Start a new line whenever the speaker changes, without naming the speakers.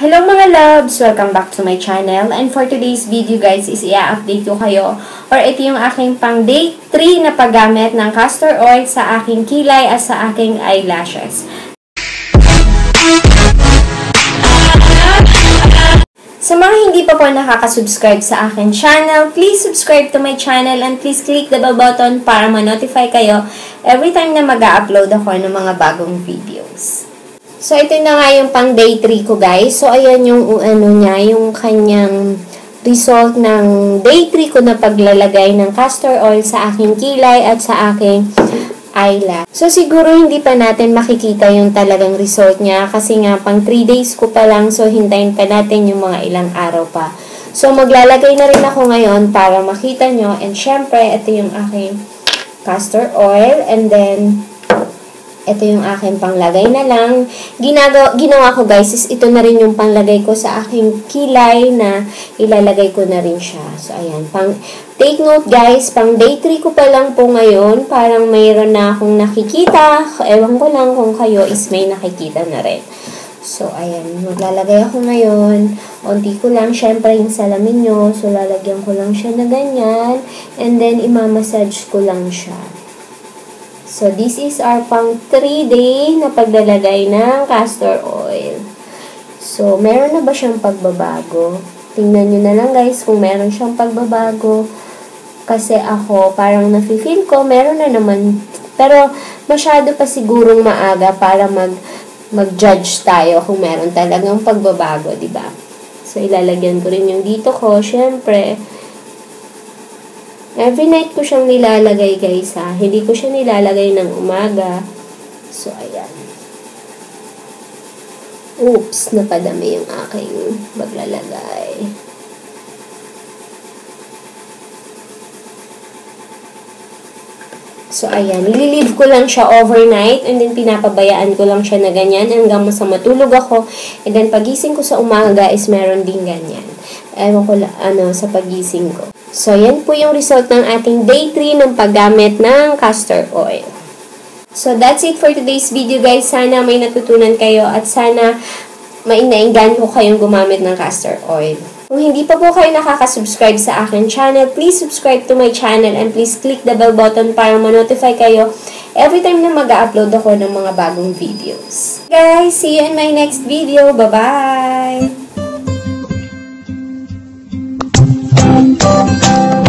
Hello mga loves! Welcome back to my channel. And for today's video guys is i-update ko kayo or ito yung aking pang day 3 na paggamit ng castor oil sa aking kilay at sa aking eyelashes. Sa mga hindi pa po nakaka-subscribe sa akin channel, please subscribe to my channel and please click the bell button para ma-notify kayo every time na mag-upload ako ng mga bagong videos. So, ito na nga yung pang day 3 ko, guys. So, ayan yung yung kanyang result ng day 3 ko na paglalagay ng castor oil sa aking kilay at sa aking eyelash. So, siguro hindi pa natin makikita yung talagang result niya kasi nga pang 3 days ko pa lang. So, hintayin pa natin yung mga ilang araw pa. So, maglalagay na rin ako ngayon para makita nyo. And syempre, ito yung aking castor oil. And then, ito yung aking panglagay na lang. Ginawa ko guys is ito na rin yung panglagay ko sa aking kilay na ilalagay ko na rin siya. So, ayan. Take note guys, pang day 3 ko pa lang po ngayon. Parang mayroon na akong nakikita. Ewan ko lang kung kayo is may nakikita na rin. So, ayan. Maglalagay ako ngayon. Unti ko lang. Syempre yung salamin nyo. So, lalagyan ko lang siya na ganyan. And then, imamassage ko lang siya. So, this is our pang 3 day na paglalagay ng castor oil. So, meron na ba siyang pagbabago? Tingnan nyo na lang guys kung meron siyang pagbabago. Kasi ako, parang nafe-feel ko, meron na naman. Pero, masyado pa sigurong maaga para mag-judge tayo kung meron talagang pagbabago, diba? So, ilalagyan ko rin yung dito ko. Siyempre, every night ko siyang nilalagay guys ha. Hindi ko siya nilalagay ng umaga. So, ayan. Oops, napadami yung aking maglalagay. So, ayan. Nililive ko lang siya overnight and then pinapabayaan ko lang siya na ganyan hanggang sa matulog ako. And then, pagising ko sa umaga is meron din ganyan. Ewan ko sa pagising ko. So, yan po yung result ng ating day 3 ng paggamit ng castor oil. So, that's it for today's video guys. Sana may natutunan kayo at sana mainaingan ko kayong gumamit ng castor oil. Kung hindi pa po kayo nakaka-subscribe sa akin channel, please subscribe to my channel and please click the bell button para ma-notify kayo every time na mag-upload ako ng mga bagong videos. Guys, see you in my next video. Bye-bye!